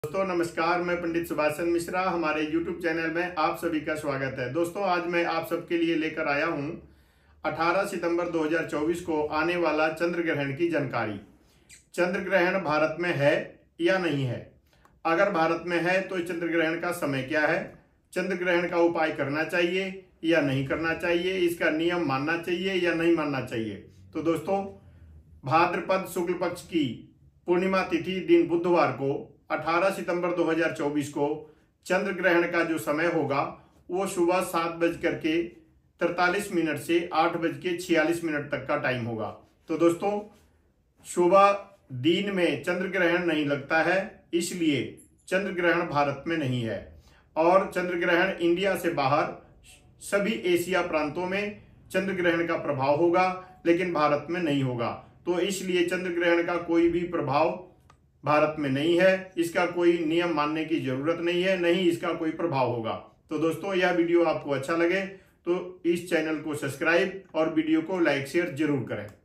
दोस्तों नमस्कार, मैं पंडित सुभाषचंद्र मिश्रा। हमारे YouTube चैनल में आप सभी का स्वागत है। दोस्तों आज मैं आप सबके लिए लेकर आया हूं 18 सितंबर 2024 को आने वाला चंद्र ग्रहण की जानकारी। चंद्र ग्रहण भारत में है या नहीं है? अगर भारत में है तो चंद्र ग्रहण का समय क्या है? चंद्र ग्रहण का उपाय करना चाहिए या नहीं करना चाहिए? इसका नियम मानना चाहिए या नहीं मानना चाहिए? तो दोस्तों, भाद्रपद शुक्ल पक्ष की पूर्णिमा तिथि दिन बुधवार को 18 सितंबर 2024 को चंद्र ग्रहण का जो समय होगा वो सुबह 7:43 से 8:46 तक का टाइम होगा। तो दोस्तों, सुबह दिन में चंद्र ग्रहण नहीं लगता है, इसलिए चंद्र ग्रहण भारत में नहीं है। और चंद्र ग्रहण इंडिया से बाहर सभी एशिया प्रांतों में चंद्र ग्रहण का प्रभाव होगा, लेकिन भारत में नहीं होगा। तो इसलिए चंद्र ग्रहण का कोई भी प्रभाव भारत में नहीं है। इसका कोई नियम मानने की जरूरत नहीं है, नहीं इसका कोई प्रभाव होगा। तो दोस्तों, यह वीडियो आपको अच्छा लगे तो इस चैनल को सब्सक्राइब और वीडियो को लाइक शेयर जरूर करें।